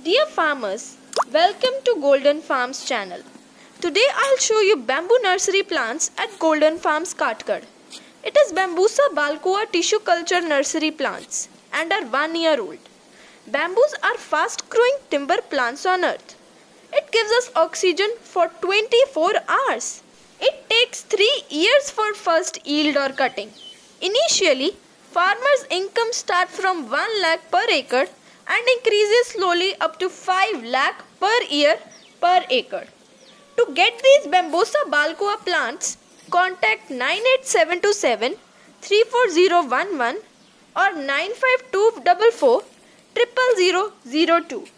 Dear farmers, welcome to Golden Farms channel. Today I'll show you bamboo nursery plants at Golden Farms Katgad. It is Bambusa balcua tissue culture nursery plants and are 1 year old. Bamboos are fast growing timber plants on earth. It gives us oxygen for 24 hours. It takes 3 years for first yield or cutting. Initially, farmers' income start from 1 lakh per acre and increases slowly up to 5 lakh per year per acre. To get these Bambusa balcua plants, contact 98727 34011 or 95244 00002.